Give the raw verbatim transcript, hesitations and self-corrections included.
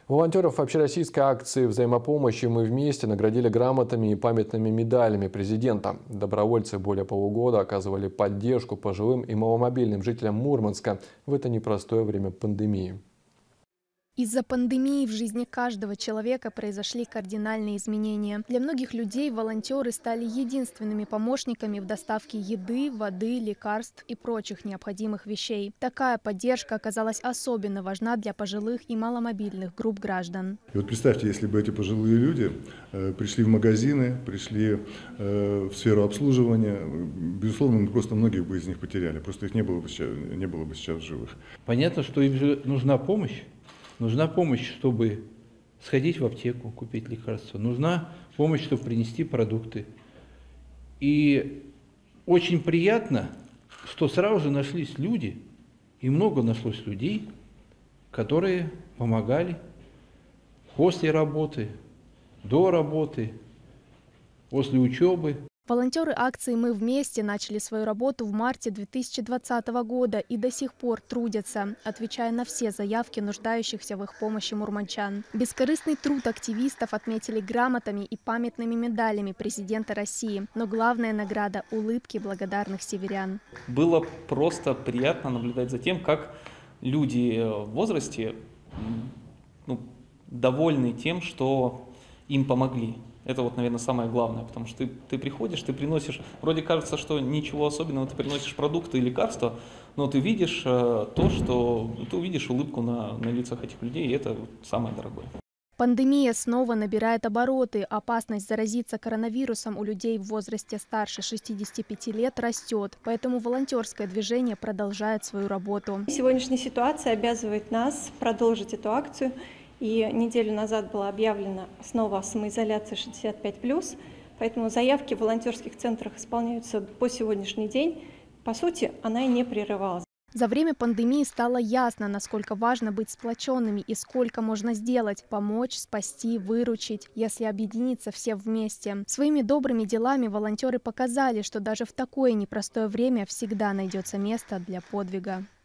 Волонтеров общероссийской акции взаимопомощи «Мы вместе» наградили грамотами и памятными медалями президента. Добровольцы более полугода оказывали поддержку пожилым и маломобильным жителям Мурманска в это непростое время пандемии. Из-за пандемии в жизни каждого человека произошли кардинальные изменения. Для многих людей волонтеры стали единственными помощниками в доставке еды, воды, лекарств и прочих необходимых вещей. Такая поддержка оказалась особенно важна для пожилых и маломобильных групп граждан. И вот представьте, если бы эти пожилые люди э, пришли в магазины, пришли э, в сферу обслуживания, безусловно, мы просто многих бы из них потеряли, просто их не было бы сейчас, не было бы сейчас в живых. Понятно, что им же нужна помощь. Нужна помощь, чтобы сходить в аптеку, купить лекарства. Нужна помощь, чтобы принести продукты. И очень приятно, что сразу же нашлись люди, и много нашлось людей, которые помогали после работы, до работы, после учебы. Волонтеры акции «Мы вместе» начали свою работу в марте две тысячи двадцатого года и до сих пор трудятся, отвечая на все заявки нуждающихся в их помощи мурманчан. Бескорыстный труд активистов отметили грамотами и памятными медалями президента России. Но главная награда – улыбки благодарных северян. Было просто приятно наблюдать за тем, как люди в возрасте ну, довольны тем, что им помогли. Это вот, наверное, самое главное, потому что ты, ты приходишь, ты приносишь, вроде кажется, что ничего особенного, ты приносишь продукты и лекарства, но ты видишь э, то, что, ты увидишь улыбку на, на лицах этих людей, и это вот самое дорогое. Пандемия снова набирает обороты. Опасность заразиться коронавирусом у людей в возрасте старше шестидесяти пяти лет растет. Поэтому волонтерское движение продолжает свою работу. Сегодняшняя ситуация обязывает нас продолжить эту акцию. И неделю назад была объявлена снова самоизоляция шестьдесят пять плюс, поэтому заявки в волонтерских центрах исполняются по сегодняшний день. По сути, она и не прерывалась. За время пандемии стало ясно, насколько важно быть сплоченными и сколько можно сделать – помочь, спасти, выручить, если объединиться все вместе. Своими добрыми делами волонтеры показали, что даже в такое непростое время всегда найдется место для подвига.